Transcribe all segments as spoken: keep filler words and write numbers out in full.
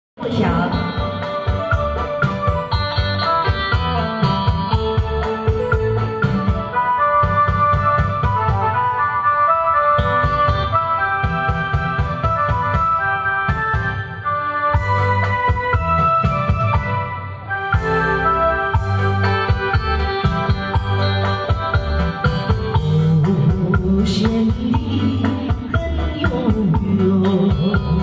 不强。无限的很拥有。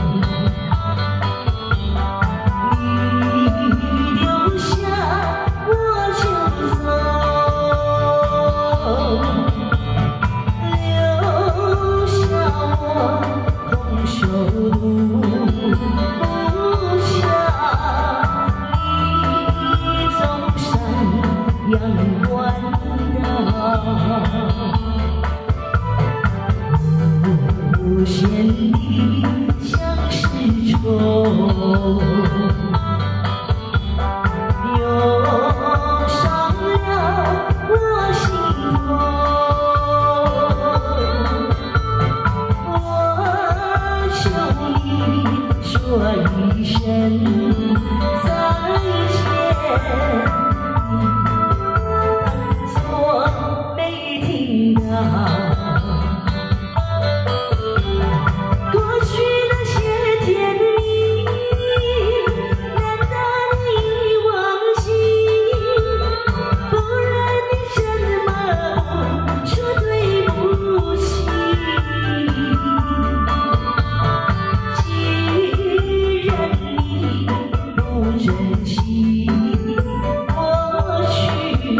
阳关道，无限的像是愁，忧伤了我心头。我求你说一声再见。 没听到过去那些甜蜜，难道你忘记？不然你怎么说对不起？既然你不珍惜过去。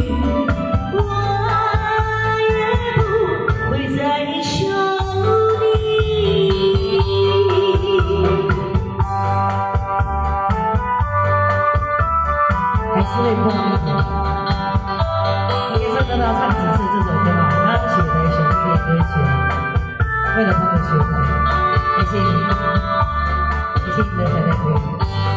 还是会碰面的。你也是跟他唱几次这首歌嘛？他写的旋律也歌曲，为了朋友学的。谢谢你，谢谢你的才在歌。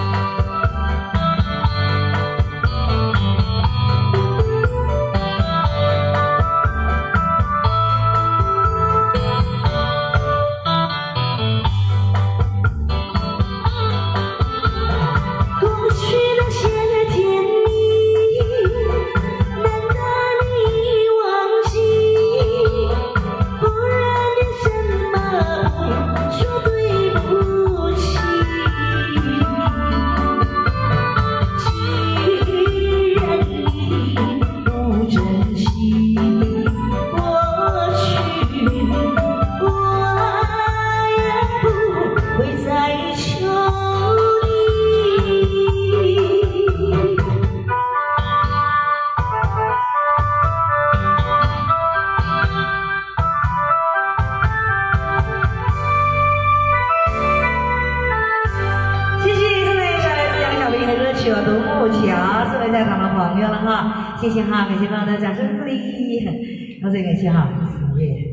独木桥，四位在场的朋友了哈，谢谢哈，感谢大家的掌声鼓励，好，再感谢哈，谢谢。